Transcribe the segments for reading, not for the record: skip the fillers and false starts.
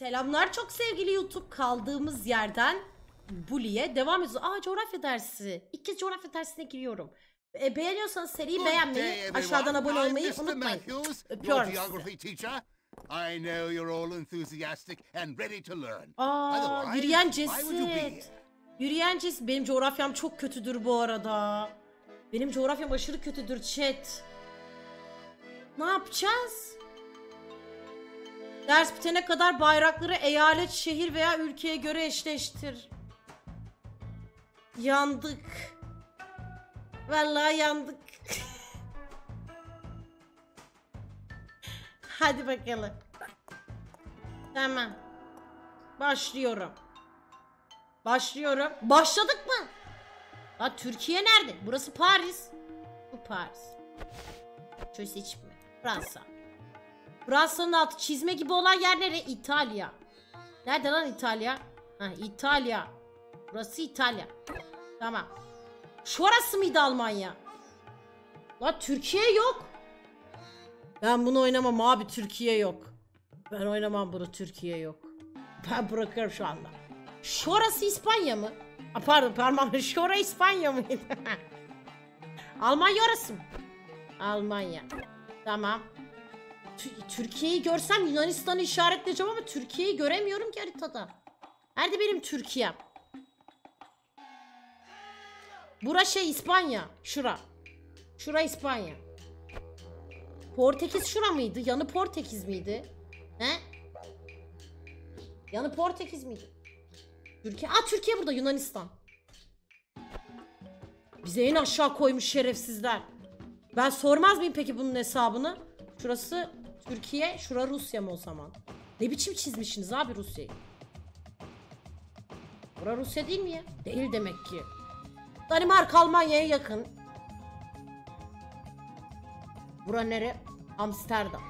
Selamlar çok sevgili YouTube, kaldığımız yerden Bully'e devam ediyoruz. Coğrafya dersi. İlk kez coğrafya dersine giriyorum. Beğeniyorsanız seriyi beğenmeyi, aşağıdan abone olmayı unutmayın. Öpüyorum sizi. I know you're all enthusiastic and ready to learn. Yürüyen ceset. Yürüyen ceset. Benim coğrafyam çok kötüdür bu arada. Benim coğrafyam aşırı kötüdür chat. Ne yapacağız? Ders bitene kadar bayrakları eyalet, şehir veya ülkeye göre eşleştir. Yandık. Vallahi yandık. Hadi bakalım. Tamam. Başlıyorum. Başlıyorum. Başladık mı? Lan Türkiye nerede? Burası Paris. Bu Paris. Şöyle seçme. Fransa. Fransa'nın altı çizme gibi olan yer nere? İtalya. Nerede lan İtalya? Ha, İtalya. Burası İtalya. Tamam. Şurası mıydı Almanya? Lan Türkiye yok. Ben bunu oynamam abi, Türkiye yok. Ben oynamam bunu, Türkiye yok. Ben bırakıyorum şu anda. Şurası İspanya mı? Pardon parmağım. Şura İspanya mıydı? Almanya orası mı? Almanya. Tamam. Türkiye'yi görsem Yunanistan'ı işaretleyeceğim ama Türkiye'yi göremiyorum ki haritada. Nerede benim Türkiye'm? Bura İspanya. Şura. Şura İspanya. Portekiz şura mıydı? Yanı Portekiz miydi? He? Yanı Portekiz miydi? Türkiye. Türkiye burada, Yunanistan. Bize en aşağı koymuş şerefsizler. Ben sormaz mıyım peki bunun hesabını? Şurası Türkiye, şura Rusya mı o zaman? Ne biçim çizmişsiniz abi Rusya'yı? Bura Rusya değil mi ya? Değil demek ki. Danimarka Almanya'ya yakın. Bura nere? Amsterdam.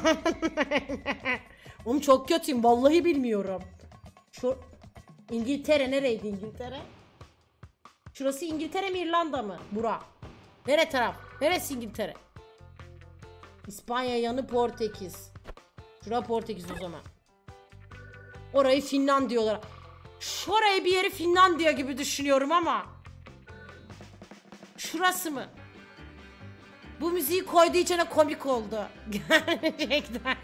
Oğlum çok kötüyüm, vallahi bilmiyorum. Şu İngiltere nereydi İngiltere? Şurası İngiltere mi İrlanda mı? Bura. Nere taraf? Neresi İngiltere? İspanya yanı Portekiz. Şura Portekiz o zaman. Orayı Finlandiya diyorlar. Şurayı bir yeri Finlandiya gibi düşünüyorum ama. Şurası mı? Bu müziği koyduğu için komik oldu. Gerçekten.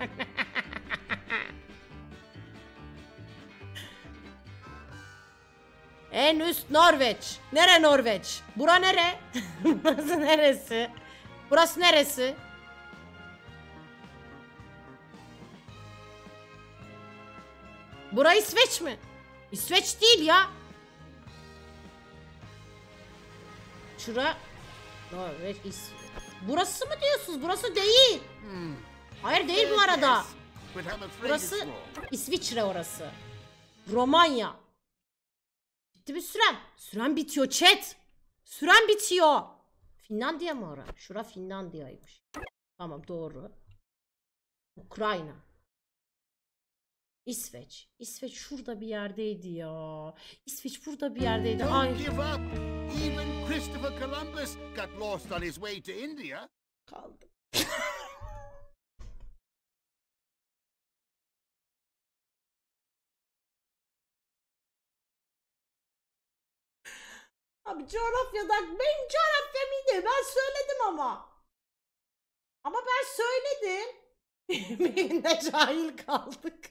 En üst Norveç. Nere Norveç? Bura nere? Burası neresi? Burası neresi? Bura İsveç mi? İsveç değil ya. Şura Norveç, İsveç. Burası mı diyorsunuz? Burası değil. Hayır değil bu arada. Burası İsviçre orası. Romanya. Bitti mi sürem? Sürem bitiyor chat. Sürem bitiyor. Finlandiya mı ora? Şura Finlandiya'ymış. Tamam doğru. Ukrayna. İsveç. İsveç şurada bir yerdeydi ya. İsveç burada bir yerdeydi. Don't give up. Even Christopher Columbus got lost on his way to India. Kaldım. Abi coğrafyadan, benim coğrafyam iyiydi. Ben söyledim ama. Ama ben söyledim. Yine cahil kaldık.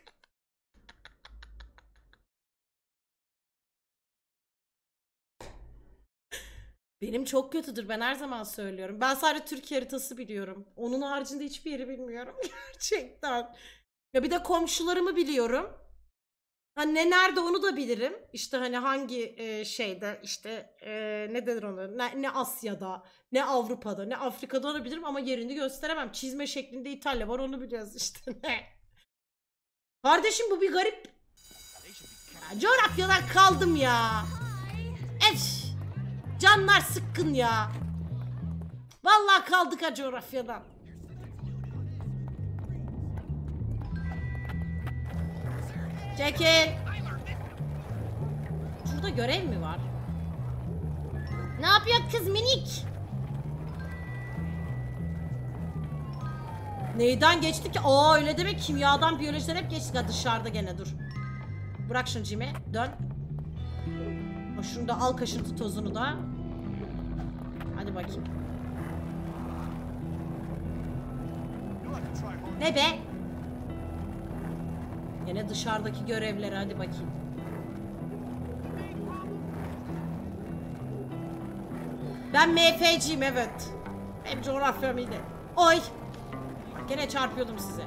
Benim çok kötüdür. Ben her zaman söylüyorum. Ben sadece Türkiye haritası biliyorum. Onun haricinde hiçbir yeri bilmiyorum. Gerçekten. Ya bir de komşularımı biliyorum. Hani nerede onu da bilirim. İşte hani hangi şeyde işte ne denir onu? Ne Asya'da, ne Avrupa'da, ne Afrika'da onu bilirim ama yerini gösteremem. Çizme şeklinde İtalya var, onu biliyoruz işte. Kardeşim bu bir garip. Ya, coğrafyadan kaldım ya. Ef. Canlar sıkkın ya. Vallahi kaldık ha coğrafyadan. Çekil. Şurada görev mi var? Ne yapıyor kız minik? Neyden geçtik ki? Aa öyle demek, kimyadan biyolojiden hep geçtik. Ha dışarıda gene dur. Bırak şunu Jimmy. Dön. Ha, şunu da al, kaşıntı tozunu da. Hadi bakayım. Ne be? Yine dışarıdaki görevleri, hadi bakayım. Ben MF'ciyim, evet. Benim coğrafyam iyiydi. Oy! Gene çarpıyordum size.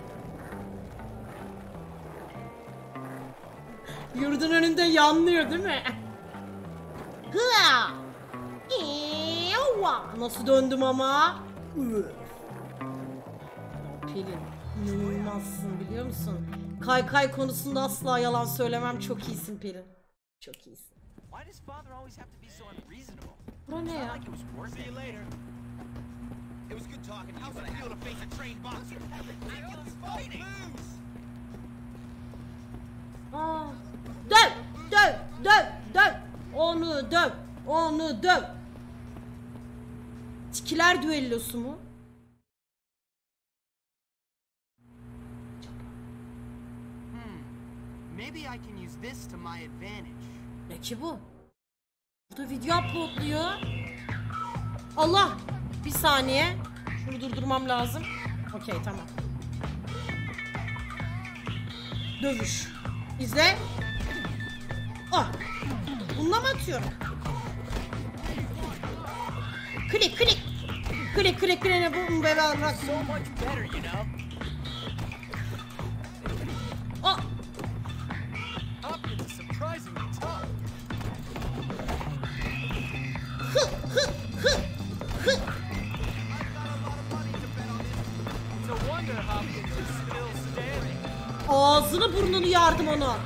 Yurdun önünde yanlıyor değil mi? Hıa! Nasıl döndüm ama? Pelin, inanılmazsın biliyor musun? Kaykay konusunda asla yalan söylemem. Çok iyisin Pelin. Çok iyisin. Bura ne ya? Aa, döv, döv, döv, döv. Onu döv, onu döv. Tikiler düellosu mu? Maybe I can use this to my advantage. Ne ki bu? Burada video uploadluyor. Allah! Bir saniye. Şunu durdurmam lazım. Okey, tamam. Dövüş. İzle. Ah! Bununla mı atıyorum? Klik klik. Klik klik klik. Bu bebe bırak. So much better, you know. Ah! Hopkins is surprisingly tough. Hı hı hı hı. No wonder Hopkins is still standing. Ağzını burnunu yardım ona.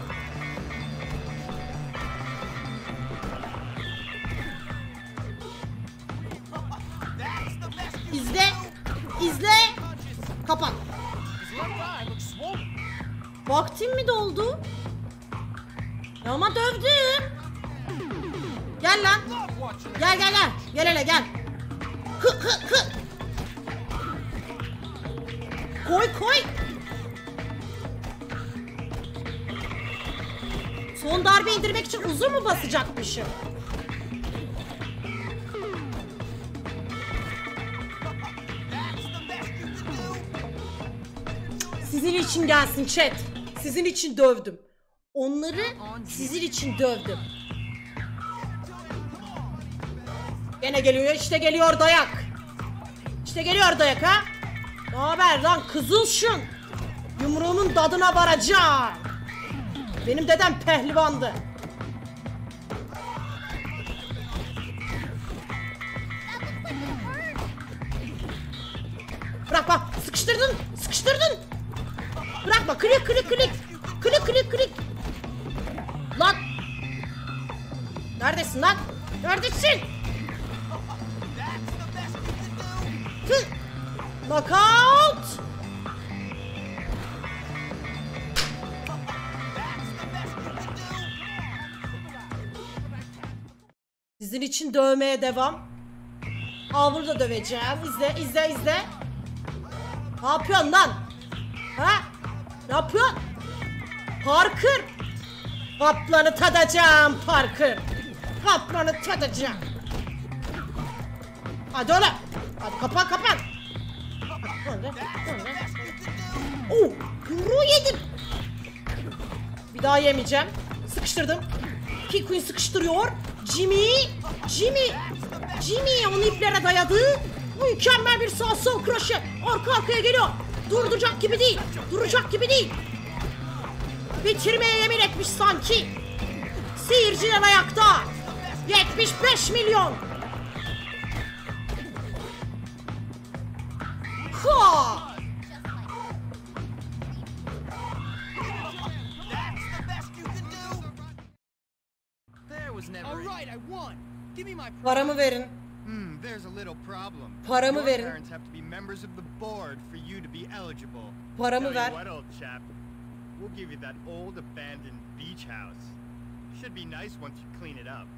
İzle. İzle. Kapat. His left eye looks swollen. Vaktim mi doldu? Ya ama dövdüm. Gel lan. Love watching it. Gel gel gel. Gel hele gel. Hı hı hı. Koy koy. Son darbe indirmek için uzun mu basacakmışım? Sizin için gelsin chat. Sizin için dövdüm. Onları sizin için dövdüm. Gene geliyor, işte geliyor dayak. İşte geliyor dayak ha. Ne haber lan kızılşın? Yumruğumun tadına varacağım. Benim dedem pehlivandı. Bırakma, sıkıştırdın, sıkıştırdın. Bırakma, klik klik klik. Klik klik klik. Lan. Neredesin lan? Neredesin? Hı. Knockout. Sizin için dövmeye devam. Al burada döveceğim. İzle, izle, izle. Ne yapıyorsun lan? Ha? Ne yapıyorsun? Parker. Kaplanı tadacağım Parker. Kaplanı tadacağım. Hadi oğlum. Hadi kapan kapan. Oh, yumruğu yedim. Bir daha yemeyeceğim. Sıkıştırdım. Kiku'yu sıkıştırıyor. Jimmy onu iplere dayadı. Mükemmel bir sağ sol kroşe. Arka arkaya geliyor. Duracak gibi değil. Duracak gibi değil. Bitirmeye yemin etmiş sanki. Seyirciler ayakta. 75 milyon. Ha! All right, I won. Give me my Paramı verin. There's a little problem. Paramı Your verin. parents have to be members of the board for you to be eligible. Paramı Tell ver. you what, old chap. We'll give you that old abandoned beach house. Should be nice once you clean it up.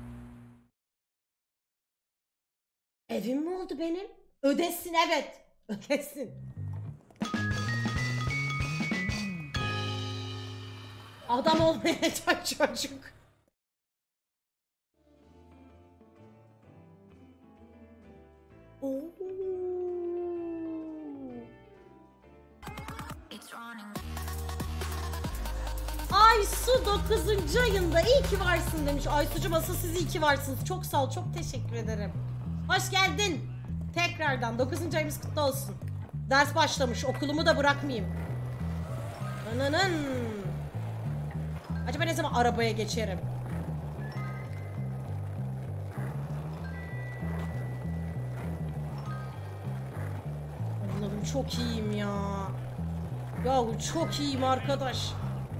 Evim mi oldu benim? Ödesin evet. Ödesin. Adam olmayacak çocuk. Oo. Aysu 9. ayında iyi ki varsın demiş. Aysucuğum asıl siz iyi ki varsınız. Çok sağ ol, çok teşekkür ederim. Hoş geldin. Tekrardan 9. ayımız kutlu olsun. Ders başlamış, okulumu da bırakmayayım. Ananın. Acaba ne zaman arabaya geçerim? Allah'ım çok iyiyim ya. Yahu çok iyiyim arkadaş.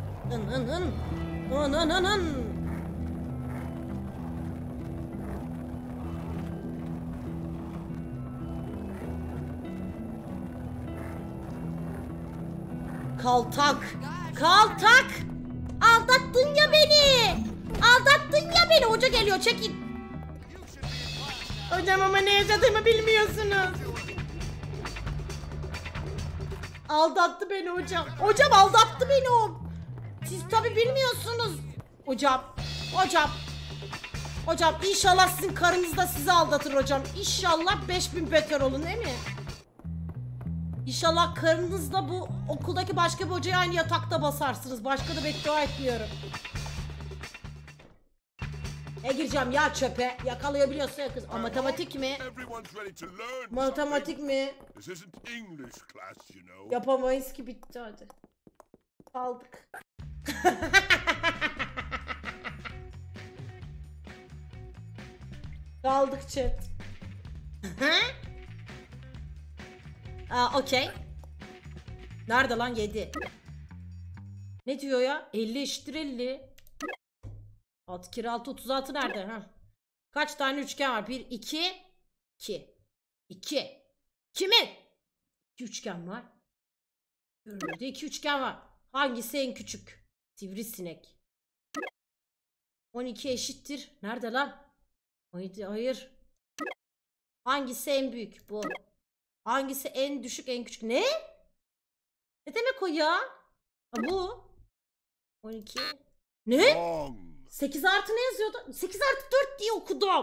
Kaltak. Kaltak. Aldattın ya beni. Aldattın ya beni. Hoca geliyor, çekin. Hocam ama ne yaşadığımı bilmiyorsunuz. Aldattı beni hocam. Hocam aldattı beni o. Siz tabi bilmiyorsunuz. Hocam. Hocam. Hocam inşallah sizin karınız da sizi aldatır hocam. İnşallah 5000 beter olun değil mi? İnşallah karınızla bu okuldaki başka bir hocaya aynı yatakta basarsınız. Başka da beddua etmiyorum. Ne gireceğim ya çöpe? Yakalayabiliyorsa ya kız. Matematik mi? Matematik mi? Yapamayız ki, bitti hadi. Kaldık. Kaldık chat. Okey. Nerede lan 7? Ne diyor ya? 50 eşittir 50. 6 kere 6 36 nerede? Ha. Kaç tane üçgen var? 1 2 2 2. Kimin? 2 üçgen var. Görünürde 2 üçgen var. Hangisi en küçük? Sivrisinek. 12 eşittir. Nerede lan? Hayır. Hangisi en büyük? Bu. Hangisi en düşük en küçük? Ne? Ne demek o ya? Bu. 12. Ne? 8 artı ne yazıyordu? 8 artı 4 diye okudum.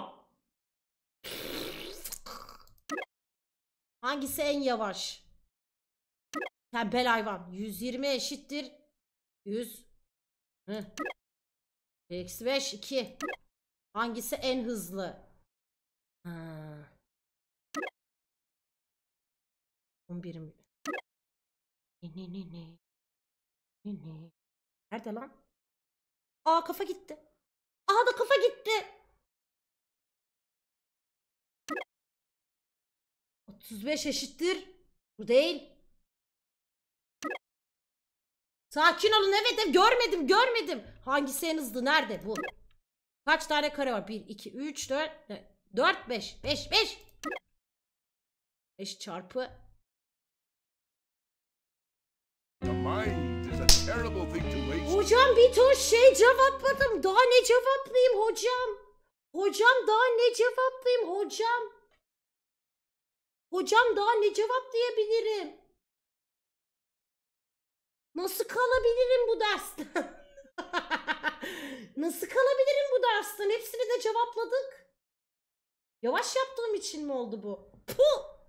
Hangisi en yavaş? Tembel hayvan. 120 eşittir 100. Eksi 5 2. Hangisi en hızlı? 11 mi? Ne? Nerede lan? Kafa gitti. Da kafa gitti. 35 eşittir. Bu değil. Sakin olun, evet görmedim. Hangisi en hızlı? Nerede bu? Kaç tane kare var? 1 2 3 4 5 5 çarpı. Hocam bir ton şey cevapladım. Daha ne cevaplayayım hocam? Hocam daha ne cevaplayayım hocam? Hocam daha ne cevaplayabilirim? Nasıl kalabilirim bu dersten? Nasıl kalabilirim bu dersten? Hepsini de cevapladık. Yavaş yaptığım için mi oldu bu? Puh!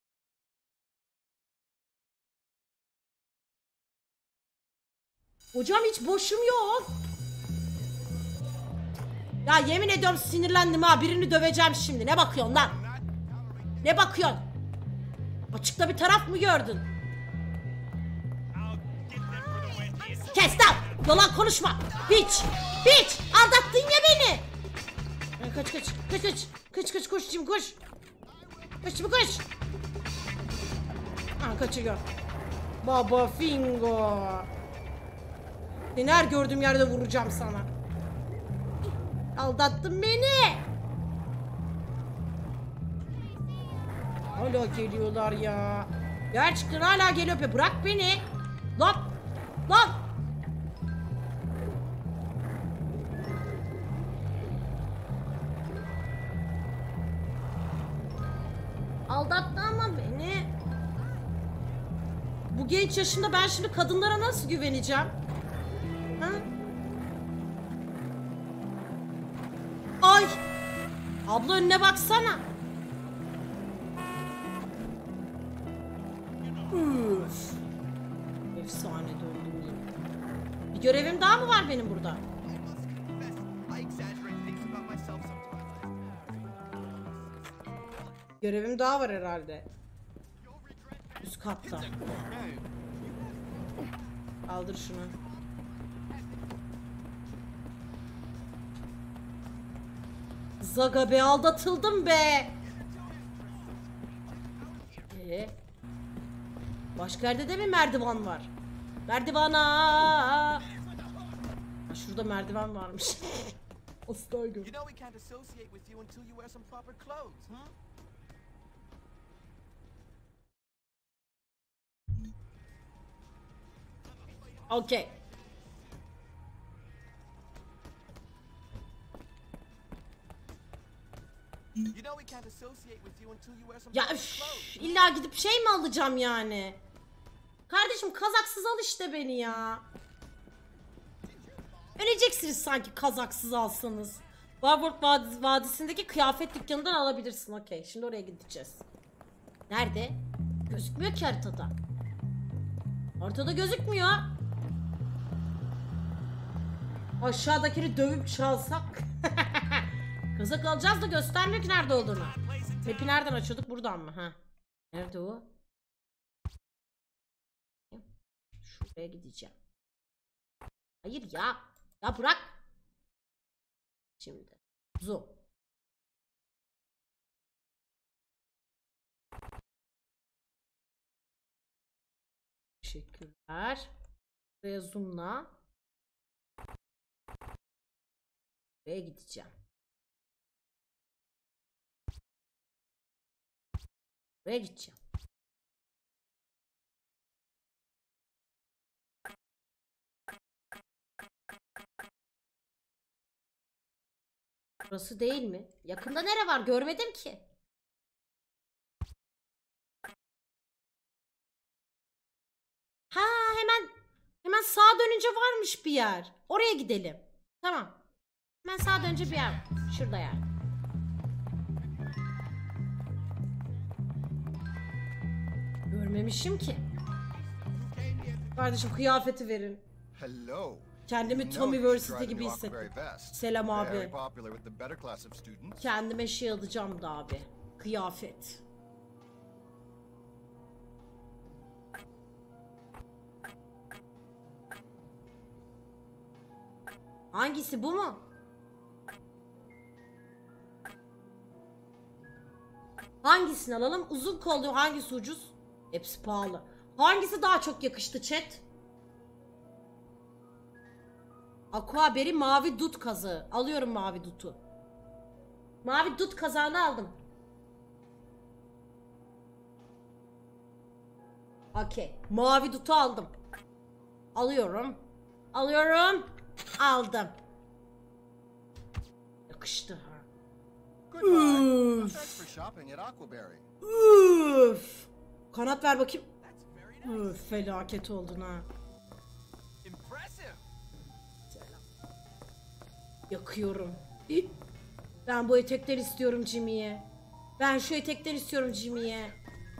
Hocam hiç boşum yok. Ya yemin ediyorum sinirlendim ha. Birini döveceğim şimdi. Ne bakıyorsun lan? Ne bakıyorsun? Açıkta bir taraf mı gördün? Kes lan! Yalan konuşma! Piç! Aldattın ya beni! Kaç koşcum koş! Koş! Kaçıyor. Baba Fingo! Seni her gördüğüm yerde vuracağım sana. Aldattın beni! Hala geliyorlar ya. Gerçekten hala geliyor. Bırak beni. Lan! Aldattı ama beni. Bu genç yaşında ben şimdi kadınlara nasıl güveneceğim? Ha? Abla önüne baksana. Üf. Efsane döndüm yine. Bir görevim daha mı var benim burada? Görevim daha var herhalde. Üst katta. Kaldır şunu. Zaga be, aldatıldım be. Başka yerde de mi merdiven var? Merdivana. Ha, şurada merdiven varmış. Asla gör. Okay. Ya üf, illa gidip şey mi alacağım yani? Kardeşim kazaksız al işte beni ya. Öleceksiniz sanki kazaksız alsanız. Warburg Vadisi'ndeki kıyafet dükkanından alabilirsin. Okey, şimdi oraya gideceğiz. Nerede? Gözükmüyor ki haritada. Haritada gözükmüyor. Aşağıdakini dövüp çalsak. Kazak alacağız da göstermiyor ki nerede olduğunu. Map'i nereden açıyorduk? Buradan mı? Ha. Nerede o? Şuraya gideceğim. Hayır ya. Ya bırak. Şimdi. Zoom. Teşekkürler. Buraya zoomla. Buraya gideceğim. Buraya gideceğim. Burası değil mi? Yakında nere var? Görmedim ki. Ha, hemen sağa dönünce varmış bir yer. Oraya gidelim. Tamam. Hemen sağa dönünce bir yer. Şurada yer. Görmemişim ki. Kardeşim kıyafeti verin. Hello. Kendimi Tommy Versity gibi hissettim. Selam abi. Kendime şey alacağım da abi. Kıyafet. Hangisi, bu mu? Hangisini alalım? Uzun kollu hangisi ucuz? Hepsi pahalı. Hangisi daha çok yakıştı chat? Aquaberry mavi dut kazığı. Alıyorum mavi dutu. Mavi dut kazağını aldım. Okey. Mavi dutu aldım. Alıyorum. Alıyorum. Aldım. Yakıştı ha. Üf. Üf. Kanat ver bakayım. Üf, felaket oldun ha. Yakıyorum. Ben bu etekten istiyorum Jimmy'ye. Ben şu etekten istiyorum Jimmy'ye.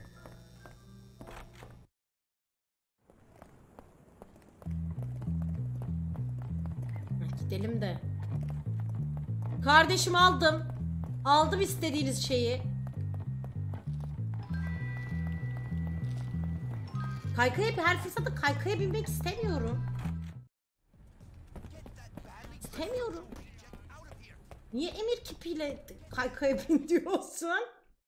Gidelim de. Kardeşim aldım. Aldım istediğiniz şeyi. Kaykaya, her fırsatta kaykaya binmek istemiyorum. İstemiyorum. Niye emir kipiyle kaykaya bin diyorsun?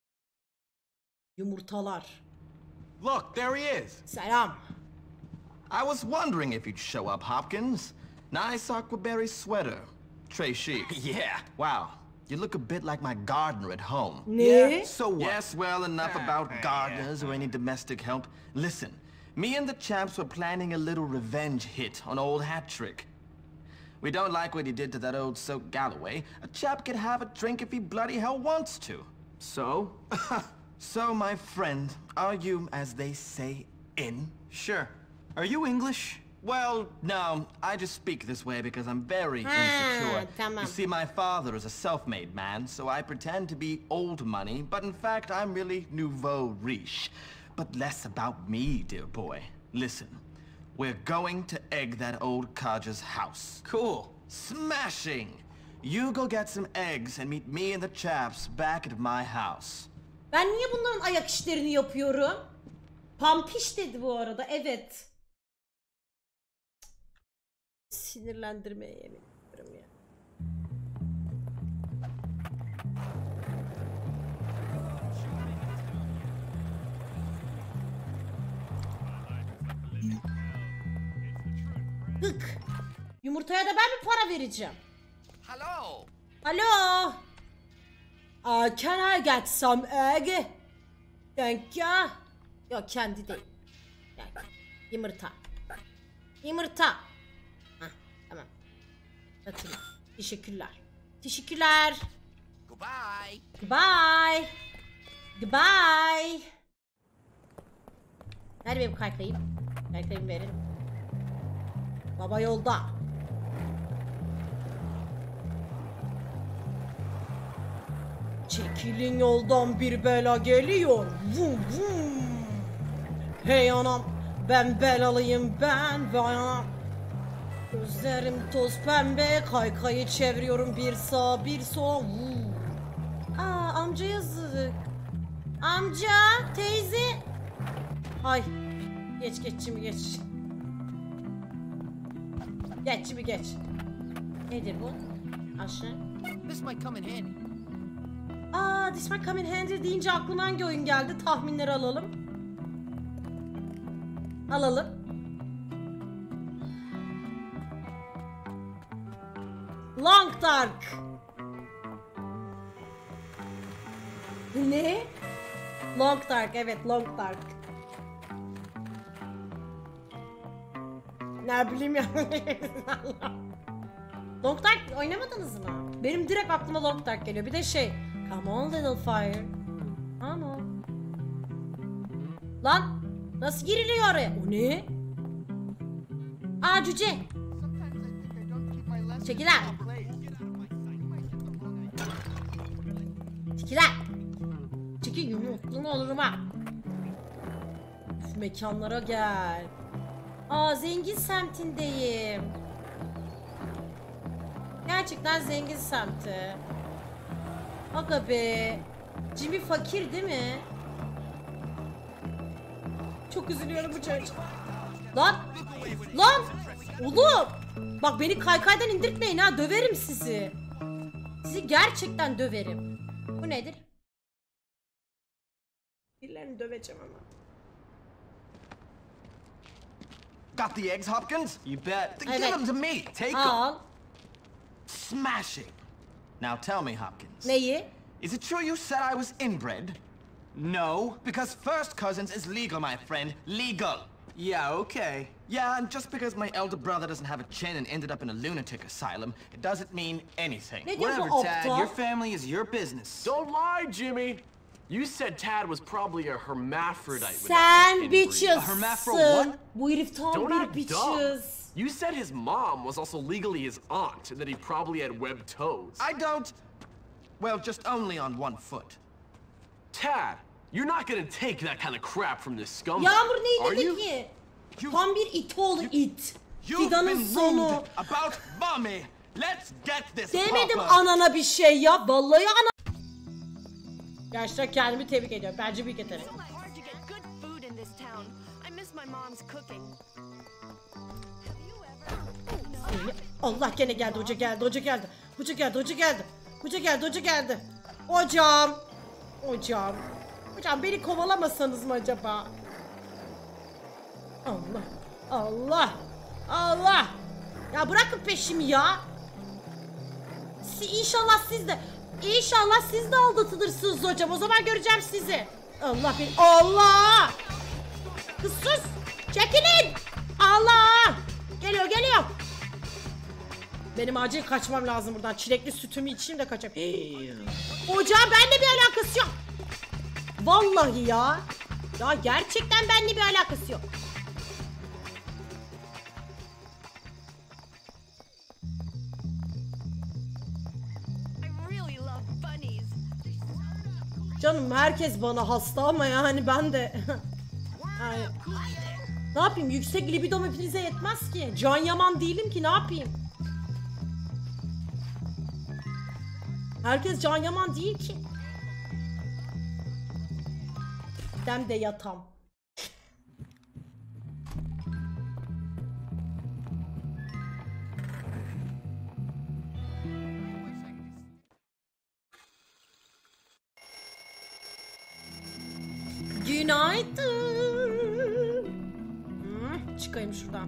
Yumurtalar. Look, there he is. Selam. I was wondering if you'd show up, Hopkins. Nice aquaberry sweater. Très chic. Yeah. Wow. You look a bit like my gardener at home. Ne? Yeah, so what? Yes, well, enough about gardeners or any domestic help. Listen, me and the champs were planning a little revenge hit on old Hat-Trick. We don't like what he did to that old soak Galloway. A chap can have a drink if he bloody hell wants to. So? So, my friend, are you, as they say, in? Sure. Are you English? Well, no, I just speak this way because I'm very insecure. Tamam. You see, my father is a self-made man, so I pretend to be old money, but in fact, I'm really nouveau riche. But less about me, dear boy. Listen, we're going to egg that old codger's house. Cool. Smashing! You go get some eggs and meet me and the chaps back at my house. Ben niye bunların ayak işlerini yapıyorum? Pampiş dedi bu arada, evet. Sinirlendirmeye yemin ederim ya. Hık. Yumurtaya da ben mi para vereceğim? Hello. Alo. Can I get some egg? Thank you. Yok, kendi değil. Yani, yumurta. Yumurta. Hah, tamam. Atayım. Teşekkürler. Teşekkürler. Goodbye. Goodbye. Goodbye. Nerede benim kaykayım? Kaykayımı verin. Baba yolda. Çekilin yoldan, bir bela geliyor. Vum vum. Hey anam, ben belalıyım, ben anam. Gözlerim toz pembe, kaykayı çeviriyorum bir sağa bir sola. Vum. Amca yazık. Amca, teyze. Ay, geç şimdi geç. Geç şimdi geç. Nedir bu? Aşağı. This might come in handy. This might come in handy deyince aklıma hangi oyun geldi? Tahminleri alalım. Alalım. Long Dark. Ne? Long Dark, evet, Long Dark. Ne bileyim ya. Long Dark oynamadınız mı? Benim direkt aklıma Long Dark geliyor. Bir de şey, come on little fire. Come on. Lan nasıl giriliyor oraya? O ne? Cüce. Çekiler. Çekiler. Çekil, yumurtluğunu olurum ha. Üf, mekanlara gel. Zengin semtindeyim. Gerçekten zengin semti. Aga be. Jimmy fakir değil mi? Çok üzülüyorum bu çocuk. Lan! Lan! Oğlum! Bak beni kaykaydan indirtmeyin ha, döverim sizi. Sizi gerçekten döverim. Bu nedir? Birilerini döveceğim ama. Got the eggs, Hopkins? You bet. Give them to me. Take them. Al. Smashing. Now tell me, Hopkins. Neyi? Is it true you said I was inbred? No. Because first cousins is legal, my friend. Legal. Yeah, okay. Yeah, and just because my elder brother doesn't have a chin and ended up in a lunatic asylum, it doesn't mean anything. Ne diyor Whatever, bu Tad. aptal? Your family is your business. Don't lie, Jimmy. You said Tad was probably a hermaphrodite. with Sen that much inbreed. bitch'sın. Bu herif tam Don't bir act dumb. bitch'ız. You said his mom was also legally his aunt and that he probably had webbed toes. I don't... Well, just only on one foot. Tad, you're not gonna take that kind of crap from this scumbag. Yağmur neyi are dedi you? ki? You- Tam bir it oğlu it. You've Fidanın been sonu. rude about mommy. Let's get this Demedim proper. anana bir şey ya. Vallahi ana... Gerçekten kendimi tebrik ediyorum. Bence bir yetenek. It's so hard to get good food in this town. I miss my mom's cooking. Have you ever? Allah gene geldi, hoca geldi, hoca geldi. Hoca geldi, hoca geldi. Hoca geldi, hoca geldi. Hocam. Hocam. Hocam beni kovalamasanız mı acaba? Allah. Allah. Allah. Ya bırakın peşimi ya. İnşallah siz de. İnşallah siz de aldatılırsınız hocam. O zaman göreceğim sizi. Allah beni. Allah. Kız sus. Çekilin. Allah. Geliyor, geliyor. Benim acil kaçmam lazım buradan. Çilekli sütümü içeyim de kaçayım. Hocam benimle bir alakası yok. Vallahi ya. Ya gerçekten benimle bir alakası yok. Canım herkes bana hasta ama yani ben de. Yani, ne yapayım? Yüksek libidom hepinize yetmez ki. Can Yaman değilim ki, ne yapayım? Herkes Can Yaman değil ki. Ben de yatam. Günaydın. Çıkayım şuradan.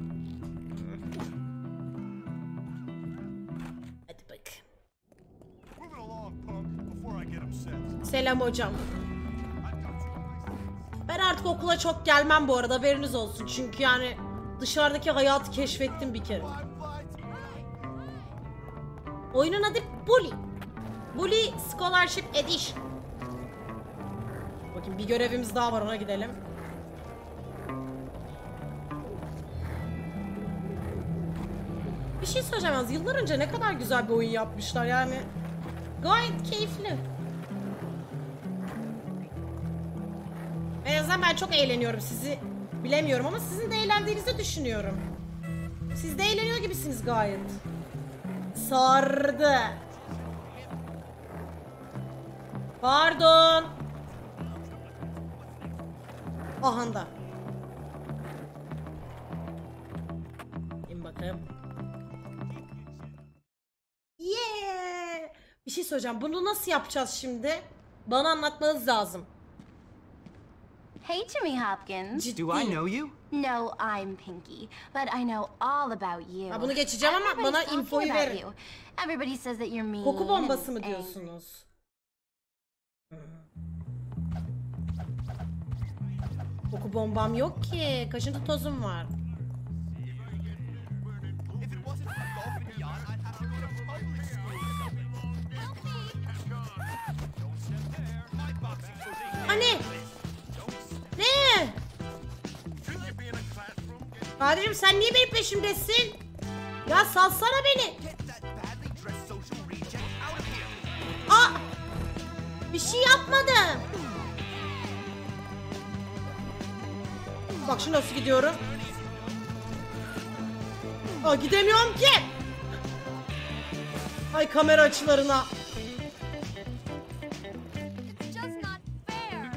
Hadi bak. Move it along, punk, before I get upset. Selam hocam. Ben artık okula çok gelmem bu arada, haberiniz olsun. Çünkü yani dışarıdaki hayatı keşfettim bir kere. Oyunun adı Bully. Bully Scholarship Edition. Bakın bir görevimiz daha var, ona gidelim. Bir şey söyleyeceğim yalnız, yıllar önce ne kadar güzel bir oyun yapmışlar yani. Gayet keyifli. En azından ben çok eğleniyorum, sizi bilemiyorum ama sizin de eğlendiğinizi düşünüyorum. Siz de eğleniyor gibisiniz gayet. Sardı. Pardon. Ahanda. İn bakayım. Yeah. Bir şey söyleyeceğim. Bunu nasıl yapacağız şimdi? Bana anlatmanız lazım. Hey, Jimmy Hopkins. Ciddi. Do I know you? No, I'm Pinky, but I know all about you. Ha, bunu geçeceğim ama Everybody's bana talking infoyu about verin. you. Everybody says that you're mean. Koku bombası mı and diyorsunuz? Koku bombam yok ki. Kaşıntı tozum var. If it wasn't for golf and yacht, I'd have to go to public school. Hani? Ne? Kardeşim sen niye benim peşimdesin? Ya salsana beni. Aa! Bir şey yapmadım. Bak şimdi nasıl gidiyorum. Aa, gidemiyorum ki. Ay kamera açılarına. Just not fair.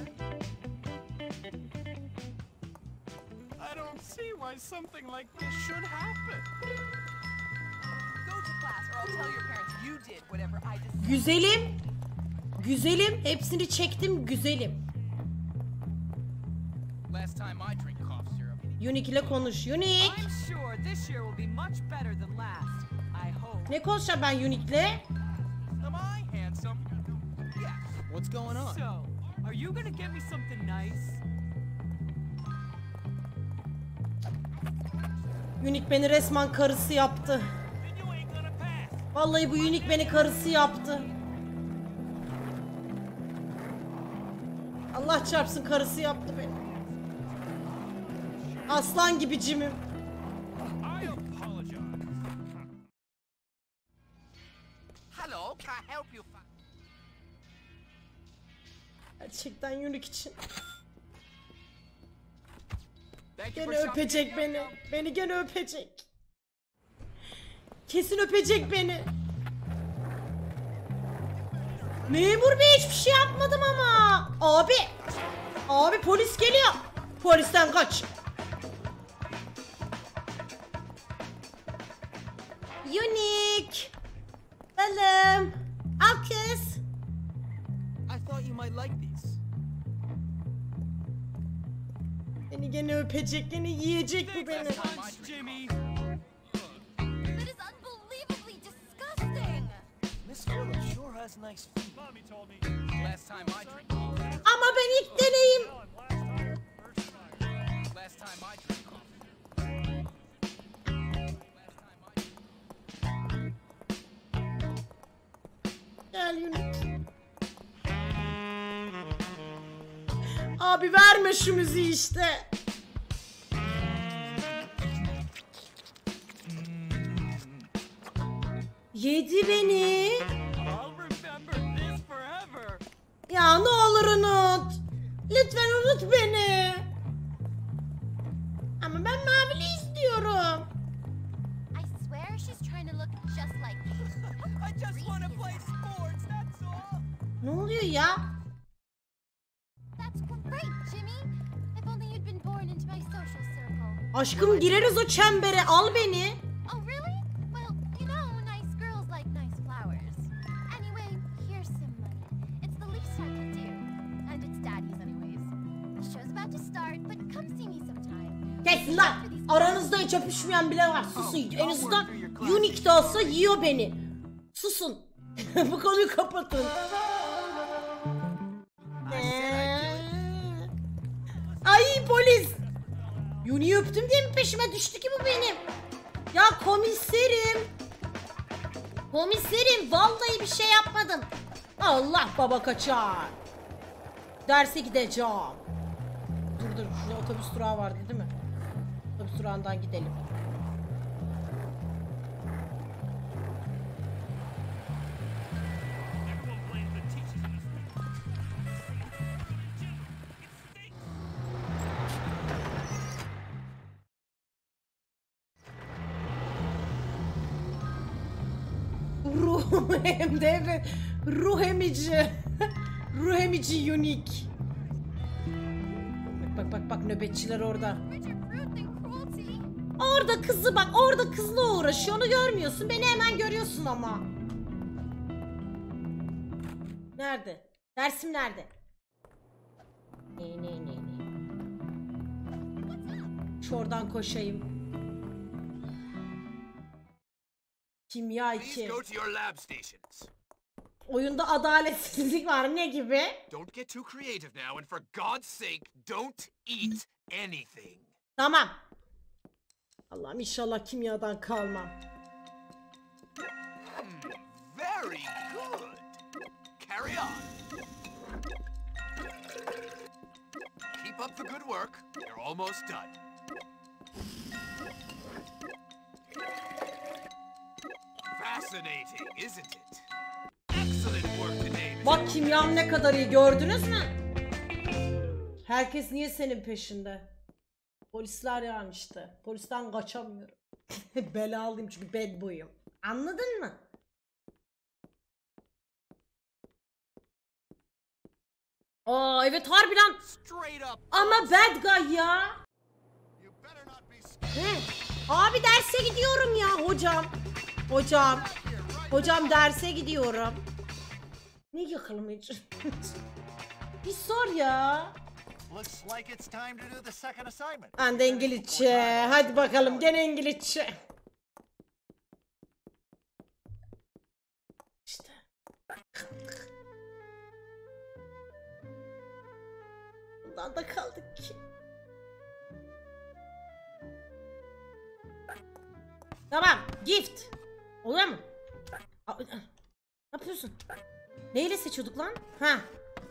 I don't see why something like this should happen. Go to class or I'll tell your parents you did whatever I decided. Güzelim. Güzelim. Hepsini çektim güzelim. Last time I drink cough syrup. Unique ile konuş. Unique. I'm sure this year will be much better than last. I hope. Ne konuşacağım ben Unique'le? Am I handsome? Yes. What's going on? So, are you gonna get me something nice? Unique beni resmen karısı yaptı. Then you ain't gonna pass. Vallahi bu Unique beni karısı yaptı. Allah çarpsın karısı yaptı beni. Aslan gibi cimim. I apologize. Hello, can I help you? Gerçekten Unique için. Thank you Gene for shopping öpecek at beni. Yum-Yum. Beni gene öpecek. Kesin öpecek beni. Memur bey hiçbir şey yapmadım ama. Abi. Abi polis geliyor. Polisten kaç. Unique. Balım. Al kız. I thought you might like these. Beni gene öpecek, gene yiyecek bu beni. Lunch, Jimmy. That is unbelievably disgusting. Miss Fuller sure has nice feet. Mommy told me. Last time I drink coffee. Ama ben ilk deneyim. Last time I drink coffee. Gel Unique. Abi verme şu müziği işte. Yedi beni. I'll remember this forever. Ya ne olur unut. Lütfen unut beni. Ama ben mavili istiyorum. I swear she's trying to look just like me. I just want to play sports, that's all. Ne oluyor ya? That's great, Jimmy. If only you'd been born into my social circle. Aşkım gireriz o çembere, al beni. Oh, really? Well, you know, nice girls like nice flowers. Anyway, here's some money. It's the least I can do. And it's Daddy's anyways. The show's about to start, but come see me sometime. Kes lan. Aranızda hiç öpüşmeyen bile var. Susun. En azından Unique de olsa yiyor beni. Susun. Bu konuyu kapatın. Ay polis. Uni'yi öptüm diye mi peşime düştü ki bu benim? Ya komiserim. Komiserim vallahi bir şey yapmadım. Allah baba kaçar. Derse gideceğim. Dur şurada otobüs durağı vardı değil mi? Otobüs durağından gidelim. Ruh hem de evet. Ruh emici. Ruh emici Unique. Bak nöbetçiler orada. Orada kızı bak, orada kızla uğraşıyor, onu görmüyorsun, beni hemen görüyorsun ama. Nerede? Dersim nerede? Ne. Şuradan koşayım. Kimya 2. Go to your lab stations. Oyunda adaletsizlik var, ne gibi? Don't get too creative now, and for God's sake, don't eat anything. Tamam. Allah'ım inşallah kimyadan kalmam. Very good. Carry on. Keep up the good work. You're almost done. Fascinating, isn't it? Excellent work today. Bak kimyam ne kadar iyi, gördünüz mü? Herkes niye senin peşinde? Polisler yani işte. Polisten kaçamıyorum. Belalıyım çünkü bad boy'um. Anladın mı? Aa evet harbiden. Ama bad guy ya. Ne? Abi derse gidiyorum ya hocam. Hocam derse gidiyorum. Ne yıkılmış? Bir sor ya. Looks like it's time to do the second assignment. Ben de İngilizce. Hadi bakalım gene İngilizce. İşte. Bundan da kaldık ki. Tamam. Gift. Oluyor mu? Ne yapıyorsun? Neyle seçiyorduk lan? Ha.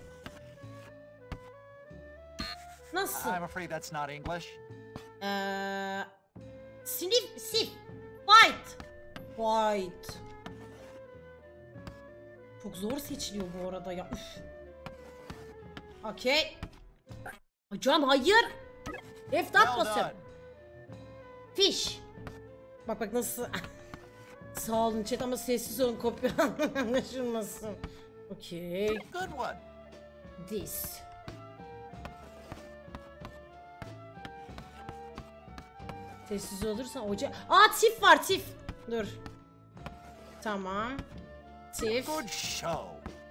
Nasıl? I'm afraid that's not English. Sif. Fight. Çok zor seçiliyor bu arada ya. Okey. Hocam hayır. F4 basıyorum. Fish. Bak nasıl. Sağ olun chat ama sessiz olun, kopya anlaşılmasın. Okey. Good one. This. Sessiz olursan hoca... Aa tif var tif. Dur. Tamam. Tif. Good show.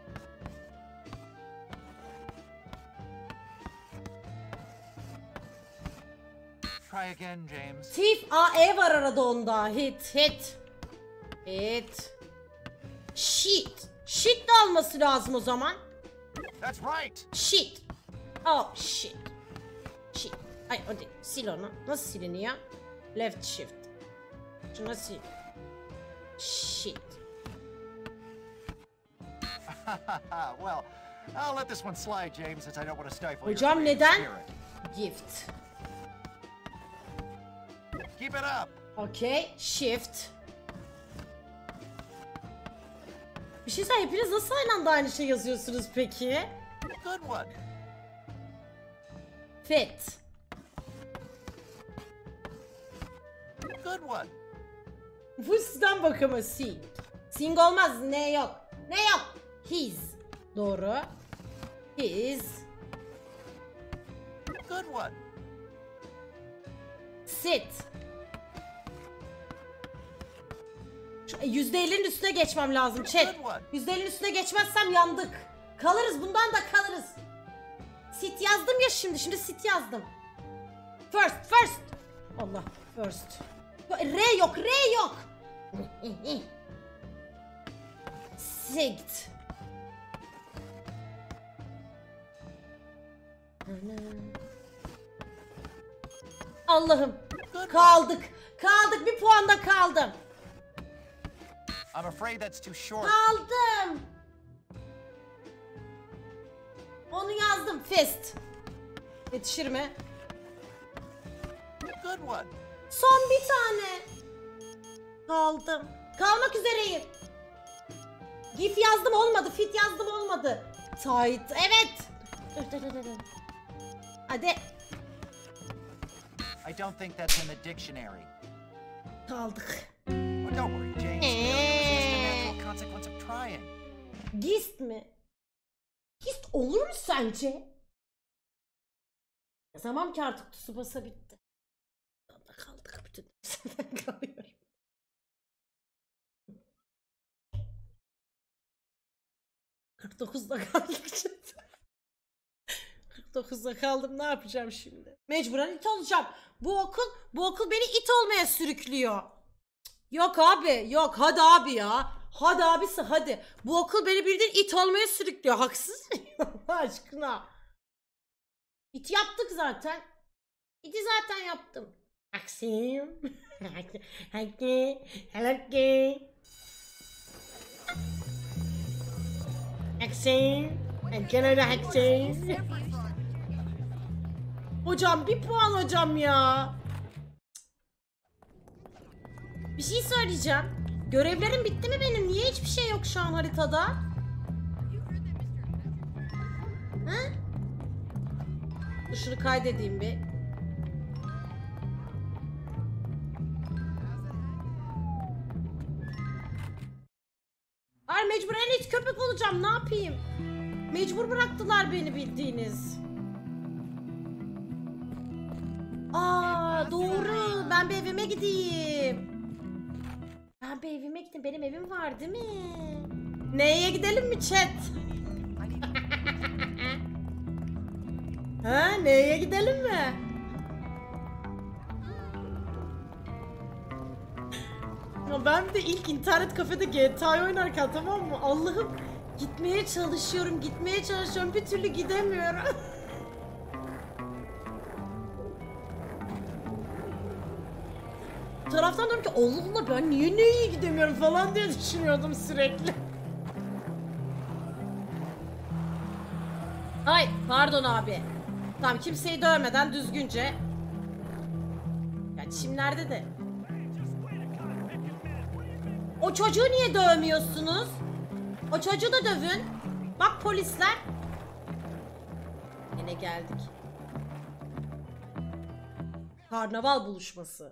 Try again, James. Tif. Aa E var arada onda. Hit. Shit. Shit de alması lazım o zaman. That's right. Shit. Oh shit. Ay o değil. Sil onu. Nasıl siliniyor? Left shift. Şuna sil. Shit. Well, I'll let this one slide, James, since I don't want to stifle your Hocam creative neden? spirit. Gift. Keep it up. Okay. Shift. Bir şey söyleyeyim, hepiniz nasıl aynı anda aynı şey yazıyorsunuz peki? Good one. Fit. Good one. Bu sizden bakımı sing. Sing olmaz, ne yok. Ne yok. His. Doğru. His. Good one. Sit. %50'nin üstüne geçmem lazım chat. %50'nin üstüne geçmezsem yandık. Kalırız, bundan da kalırız. Sit yazdım ya şimdi sit yazdım. First. Allah, first. R yok. Sigt. Allah'ım. Kaldık, bir puanda kaldım. I'm afraid that's too short. Kaldım. Onu yazdım. Fist. Yetişir mi? Good one. Son bir tane. Kaldım. Kalmak üzereyim. Gif yazdım olmadı. Fit yazdım olmadı. Tight. Evet. Dur. Hadi. I don't think that's in the dictionary. Kaldık. Well, don't worry, James. Failure is just a natural consequence of trying. Gist mi? Gist olur mu sence? Yazamam ki artık, Tsubasa bitti. Kaldık bütün. Kalıyorum. ...49'da kaldık şimdi. 49'da kaldım, ne yapacağım şimdi? Mecburen it olacağım. Bu okul beni it olmaya sürüklüyor. Yok abi, yok, hadi abi ya. Hadi abisi, hadi. Bu okul beni bildiğin it olmaya sürüklüyor. Haksız mıyım Allah aşkına? İt yaptık zaten. İti zaten yaptım. Aksim. Hocam bir puan hocam ya. Bir şey söyleyeceğim. Görevlerim bitti mi benim? Niye hiçbir şey yok şu an haritada? Ha? Dur şunu kaydedeyim bir. Ay mecburen hiç köpek olacağım, ne yapayım? Mecbur bıraktılar beni bildiğiniz. Aa doğru, ben bir evime gideyim. Benim evim var değil mi? Neye gidelim mi chat? Ha, neye gidelim mi? Ya ben de ilk internet kafede GTA oynarken, tamam mı? Allah'ım, gitmeye çalışıyorum bir türlü gidemiyorum. Bir taraftan diyorum ki Allah Allah, ben niye neye gidemiyorum falan diye düşünüyordum sürekli. Ay pardon abi. Tamam, kimseyi dövmeden düzgünce. Ya çimlerde de. O çocuğu niye dövmüyorsunuz? O çocuğu da dövün. Bak polisler. Yine geldik. Karnaval buluşması.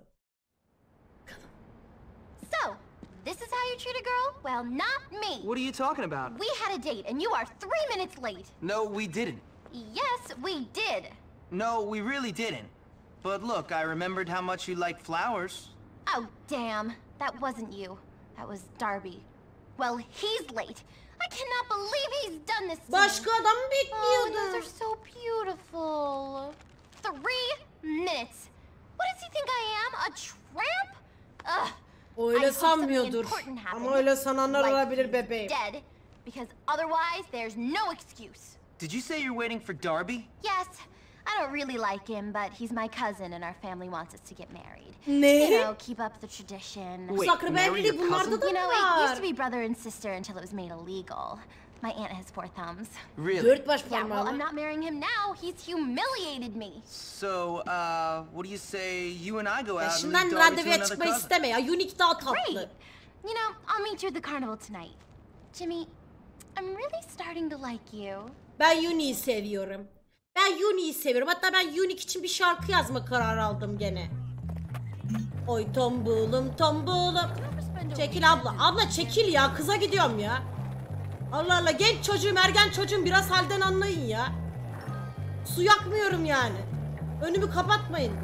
So, this is how you treat a girl? Well, not me. What are you talking about? We had a date and you are 3 minutes late. No, we didn't. Yes, we did. No, we really didn't. But look, I remembered how much you like flowers. Oh, damn. That wasn't you. That was Darby. Well, he's late. I cannot believe he's done this to Başka me. adam Oh, bekliyordum. those are so beautiful. 3 minutes. What does he think I am? A tramp? Ugh. Öyle sanmıyordur. Ama öyle sananlar olabilir bebeğim. Dead, because otherwise there's no excuse. Did you say you're waiting for Darby? Yes, I don't really like him, but he's my cousin and our family wants us to get married. Ne? You know, keep up the tradition. Wait, Saklı marry your evliliği bunlarda da You know, mı it used var? to be brother and sister until it was made illegal. My aunt has 4 thumbs. Really? 4 baş Yeah, well, I'm parmağım. not marrying him now. He's humiliated me. So, what do you say you and I go Ya out and şimdiden lead Darby to randevuya another çıkmayı cousin? isteme ya. Unique daha Great. tatlı. You know, I'll meet you at the carnival tonight. Jimmy, I'm really starting to like you. Ben Uni'yi seviyorum. Ben Uni'yi seviyorum. Hatta ben Unique için bir şarkı yazma kararı aldım gene. Oy tombulum tombulum. Çekil abla. Abla çekil ya. Kıza gidiyorum ya. Allah Allah, genç çocuğum, ergen çocuğum, biraz halden anlayın ya. Su yakmıyorum yani. Önümü kapatmayın.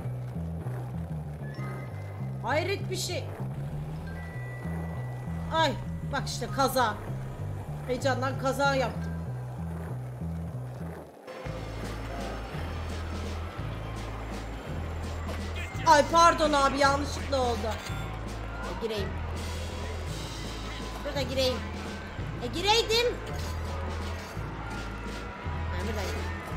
Hayret bir şey. Ay bak işte kaza. Heyecandan kaza yaptım. Ay pardon abi, yanlışlıkla oldu. Gireyim. Burada gireyim. Gireydim. Ben buradayım.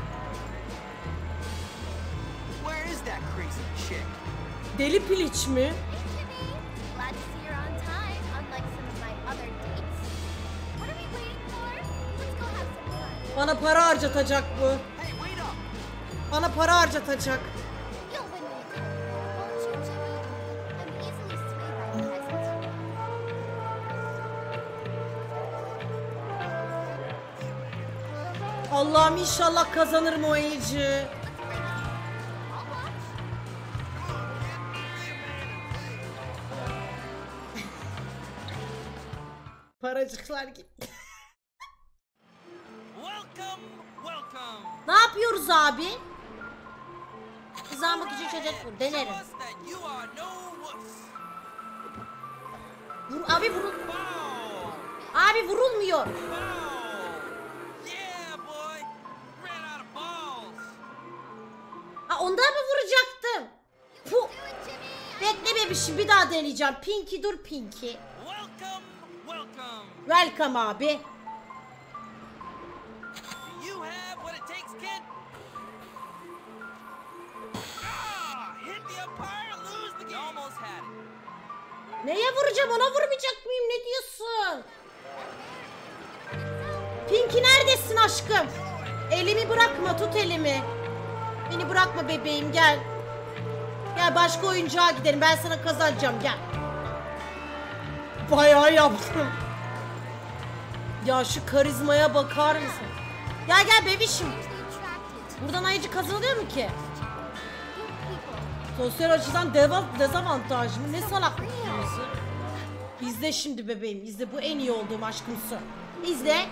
Where is that crazy chick? Deli piliç mi? Hey, Jimmy. Glad to see you're on time, unlike some of my other dates. What are we waiting for? Let's go have some fun. Bana para harcatacak bu. Hey, wait up! Bana para harcatacak. You'll win me a tip. Won't you, Jimmy? I'm easily swayed by your presence. Allah'ım inşallah kazanırım o eğici. I'll watch. Paracıklar gitti. Welcome, welcome. Ne yapıyoruz abi? Kızarmak için çocuk bu. Denerim. Show us that you are no wuss. Abi vurul. Bow, Abi vurulmuyor. bow. Yeah, boy. Ran out of balls. Ha, ondan mı vuracaktım? Puh. Bekle bebişim, bir daha deneyeceğim. Pinky dur Pinky. Welcome, welcome. Welcome abi. Do you have what it takes, kid? Ah, hit the umpire, lose the game. You almost had it. Neye vuracağım, ona vurmayacak mıyım, ne diyorsun? Pinky neredesin aşkım? Elimi bırakma, tut elimi. Beni bırakma bebeğim, gel. Gel başka oyuncağa gidelim, ben sana kazanacağım, gel. Bayağı yaptım. Ya şu karizmaya bakar mısın? Gel gel bebişim. Buradan ayıcı kazanılıyor mu ki? Sosyal açıdan dezavantaj mı? Ne salak mısın? İzle şimdi bebeğim, izle, bu en iyi olduğum aşkımsın. İzle.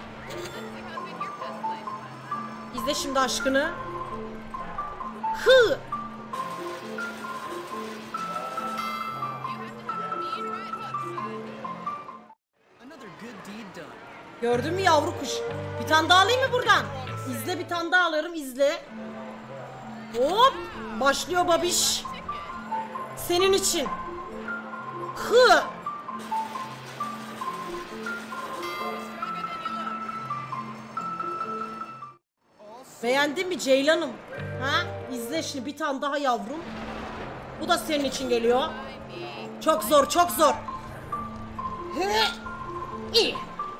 İzle şimdi aşkını. Hı. Another good deed done. Gördün mü yavru kuş? Bir tane daha alayım mı buradan? İzle, bir tane daha alırım, izle. Hop! Başlıyor babiş. Senin için. Hı! Beğendin mi Ceylan'ım? Ha? İzle şimdi bir tane daha yavrum. Bu da senin için geliyor. Çok zor, çok zor. Hı! İyi.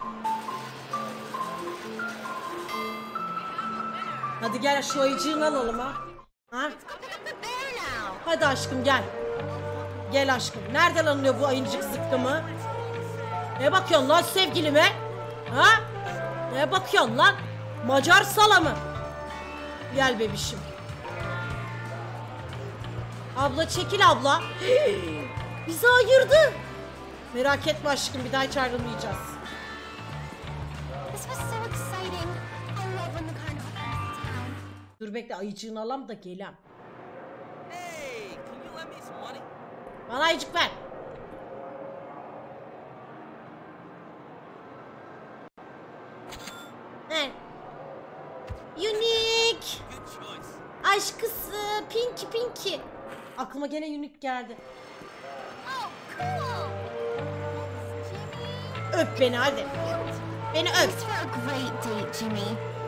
Hadi gel şu ayıcığını alalım ha. Ha? Hadi aşkım gel. Gel aşkım. Nereden alınıyor bu ayıcık zıkkımı? Ne bakıyorsun lan sevgilime? Ha? Ne bakıyorsun lan? Macar salamı. Gel bebişim. Abla çekil abla. Bizi ayırdı. Merak etme aşkım, bir daha hiç ayrılmayacağız. This was so exciting. I love when the carnival comes to town. Dur bekle, ayıcığını alam da gelem. Hey, can you lend me some money? Bana ayıcık ver. Ver. Unique. Good choice. Aşkısı. Pinky Pinky. Aklıma gene Unique geldi. Oh, cool. Jimmy. Öp beni hadi. Beni öp. Thanks for a great date, Jimmy.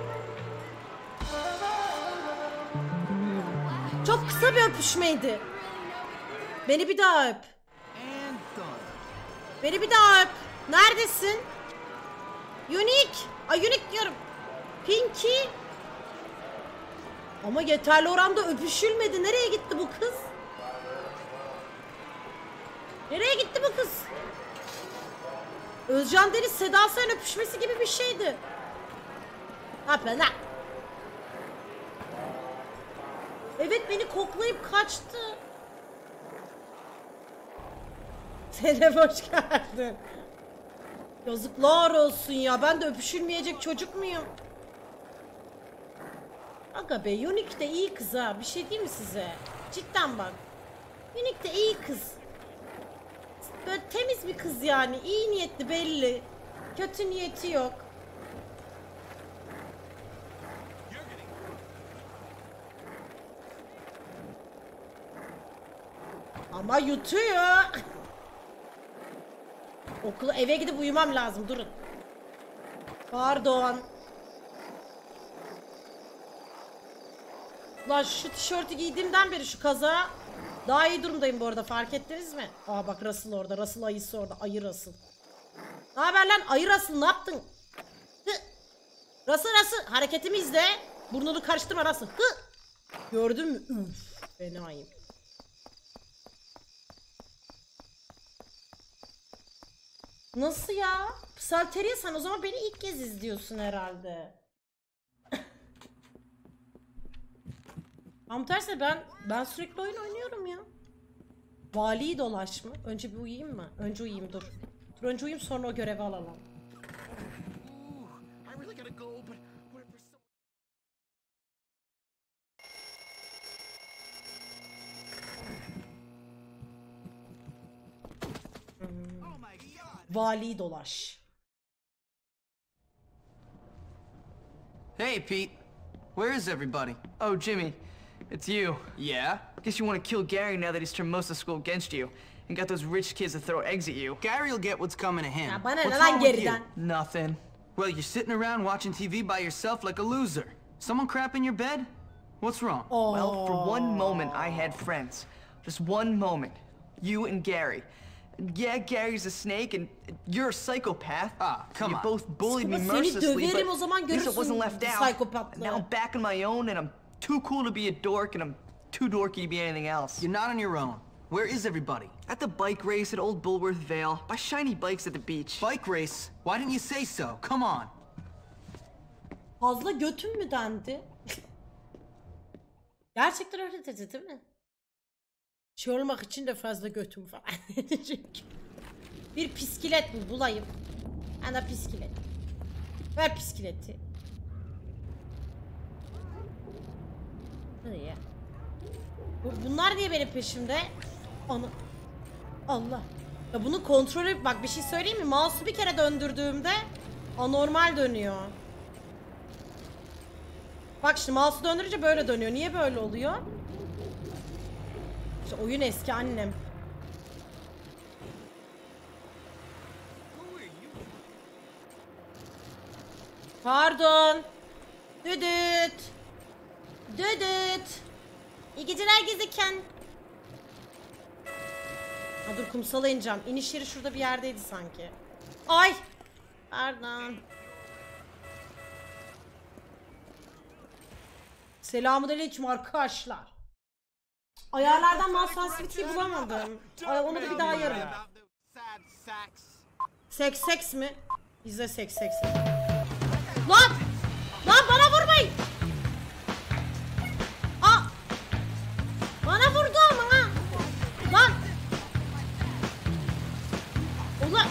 Çok kısa bir öpüşmeydi. Beni bir daha öp. And done. Beni bir daha öp. Neredesin? Unique. Ay Unique diyorum. Pinky. Ama yeterli oranda öpüşülmedi. Nereye gitti bu kız? Nereye gitti bu kız? Özcan Deniz Seda Sayan öpüşmesi gibi bir şeydi. Ne yapıyorsun lan? Evet, beni koklayıp kaçtı. Sedef hoş geldin. Yazıklar olsun ya, ben de öpüşülmeyecek çocuk muyum? Aga be, Unique de iyi kız ha, bir şey diyeyim mi size? Cidden bak. Unique de iyi kız. Böyle temiz bir kız yani, iyi niyetli belli. Kötü niyeti yok. Ama yutuyor. Okula, eve gidip uyumam lazım, durun. Pardon. Lan şu tişörtü giydiğimden beri şu kaza daha iyi durumdayım bu arada, fark ettiniz mi? Aa bak, Russell orada, Russell ayısı orada, ayı Russell. Ne haber lan ayı Russell, ne yaptın? Hı. Russell hareketimi izle. Burnunu karıştırma Russell. Hı. Gördün mü? Üf, fenayım. Nasıl ya? Psalteriye, sen o zaman beni ilk kez izliyorsun herhalde. Tam tersi, ben sürekli oyun oynuyorum ya. Valiyi dolaş mı? Önce bir uyuyayım mı? Önce uyuyayım, dur. Dur önce uyuyayım, sonra o görevi alalım. Valiyi dolaş. Hey, Pete. Where is everybody? Oh, Jimmy. It's you. Yeah? Guess you want to kill Gary now that he's turned most of school against you. And got those rich kids to throw eggs at you. Gary'll get what's coming to him. Ya bana ne What's lan wrong with you? geriden? Nothing. Well, you're sitting around watching TV by yourself like a loser. Someone crap in your bed? What's wrong? Oh. Well, for one moment I had friends. Just one moment. You and Gary. Yeah, Gary's a snake and you're a psychopath. Ah, come you on. both bullied me Seni mercilessly, döverim, but o zaman at least it görürsün wasn't left out. psikopatlığı. Now I'm back on my own and I'm too cool to be a dork and I'm too dorky to be anything else. You're not on your own. Where is everybody? At the bike race at Old Bulworth Vale, by shiny bikes at the beach. Bike race? Why didn't you say so? Come on. Fazla götüm mü dendi? Gerçekten öyle dedi değil mi? Şey olmak için de fazla götüm falan edecek. Bir piskilet bulayım. Ana piskilet. Ver piskileti. Nereye? Bunlar niye benim peşimde? Ana. Allah. Ya bunu kontrolü, bak bir şey söyleyeyim mi? Mouse'u bir kere döndürdüğümde anormal dönüyor. Bak şimdi mouse'u döndürünce böyle dönüyor. Niye böyle oluyor? İşte oyun eski annem. Pardon. Düdüt. Düdüt. İyi geceler gezeken. Ha dur, kumsala ineceğim. İniş yeri şurada bir yerdeydi sanki. Ay. Pardon. Selamünaleyküm arkadaşlar. Ayarlardan mouse sensitivity'yi bulamadım. Ay, onu da bir daha yarın. Seks mi? İzle seks. Lan! Lan bana vurmayın! Aa! Bana vurdu ama ha! Lan! Ulan!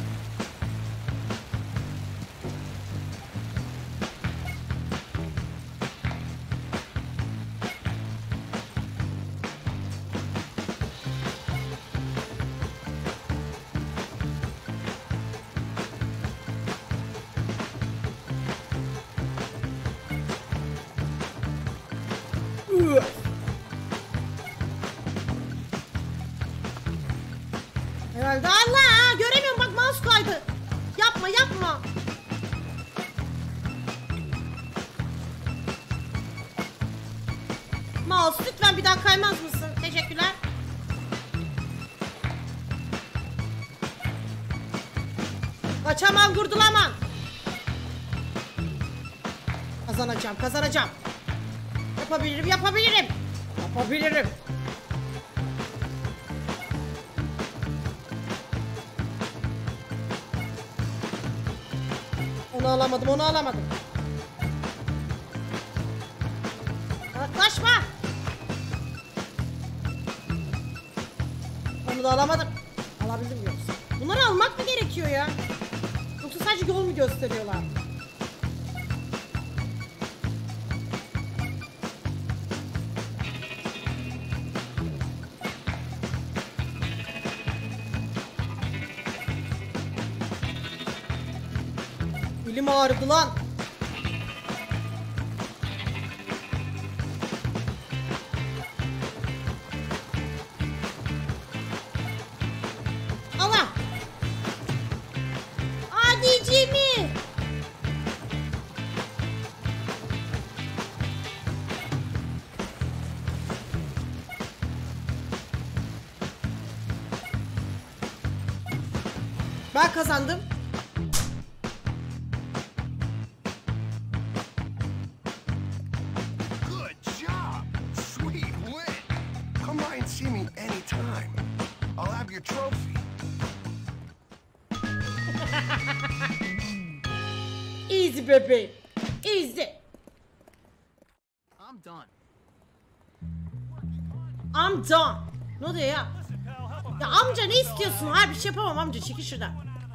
Herhalde Allah! Göremiyorum bak, mouse kaydı. Yapma. Mouse lütfen bir daha kaymaz mısın? Teşekkürler. Kaçamam, kurtulamam. Kazanacağım. Yapabilirim. Onu alamadım, onu alamadım. Yaklaşma. Onu da alamadım. Alabildim yoksa. Bunları almak mı gerekiyor ya? Yoksa sadece yol mu gösteriyorlar? Elim ağrıdı lan. Allah. Hadi Jimmy. Ben kazandım. Easy bebeğim. Easy. I'm done. I'm done. Ne oluyor ya? Ya amca ne istiyorsun? Hayır bir şey yapamam amca. Çekil şuradan.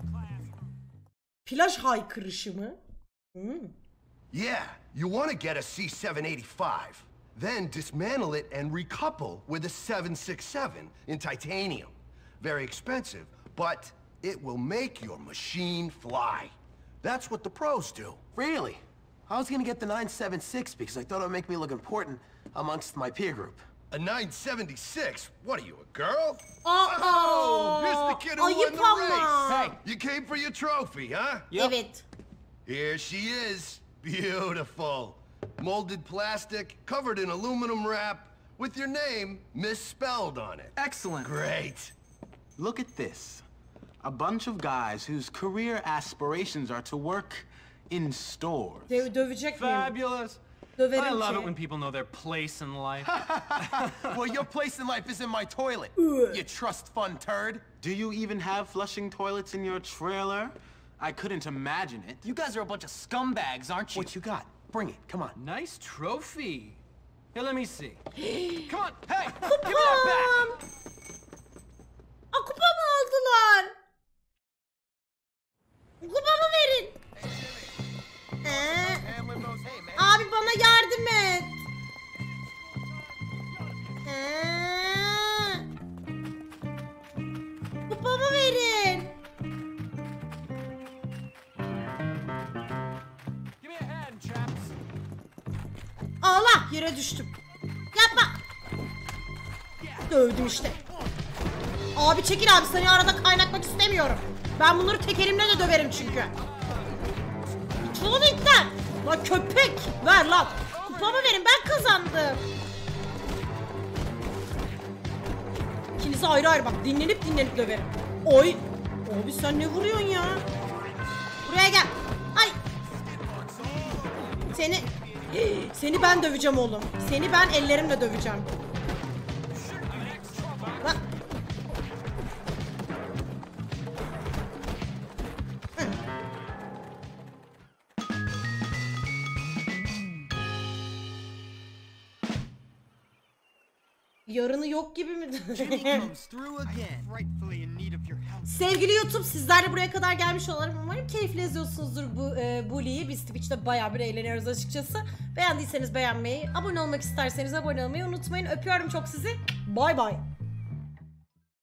Plaj haykırışı mı? Yeah, you want to get a C-785. Then dismantle it and recouple with a 767 in titanium. Very expensive, but it will make your machine fly. That's what the pros do. Really? I was gonna get the 976 because I thought it would make me look important amongst my peer group. A 976? What are you, a girl? Oh, here's the kid who won ayıp the ama. race. Hey, you came for your trophy, huh? Evet. Here she is. Beautiful. Molded plastic, covered in aluminum wrap, with your name misspelled on it. Excellent. Great. Look at this. A bunch of guys whose career aspirations are to work in stores. Dövecek miyim? Fabulous. Döverim I love ki. it when people know their place in life. Well, your place in life is in my toilet, you trust fund turd. Do you even have flushing toilets in your trailer? I couldn't imagine it. You guys are a bunch of scumbags, aren't you? What you got? Bring it, come on. Nice trophy. Here, let me see. Come on, hey, give Kupam. me that back. Kupamı aldılar. Kupamı verin. Abi bana yardım et. Kupamı verin. Give me a hand, chaps. Allah yere düştüm. Yapma. Dövdüm işte. Abi çekil abi seni arada kaynatmak istemiyorum. Ben bunları tek elimle de döverim çünkü. Çoğun itler. Lan köpek. Ver lan. Kupamı verin ben kazandım. İkinizi ayrı ayrı bak dinlenip döverim. Oy. Abi sen ne vuruyorsun ya? Buraya gel. Ay. Seni ben döveceğim oğlum. Seni ben ellerimle döveceğim. Bak. Yarını yok gibi mi? Sevgili YouTube sizler de buraya kadar gelmiş olalım. Umarım keyifli izliyorsunuzdur bu Bully'yi. Biz Twitch'te bayağı bir eğleniyoruz açıkçası. Beğendiyseniz beğenmeyi, abone olmak isterseniz abone olmayı unutmayın. Öpüyorum çok sizi. Bay bay.